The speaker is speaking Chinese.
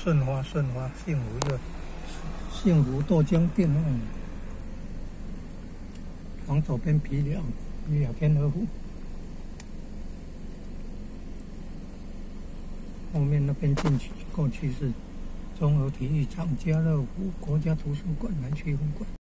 顺发，幸福又幸福豆浆店哦。往左边皮寮天鹅湖，后面那边进去过去是综合体育场、家乐福国家图书馆南区分馆。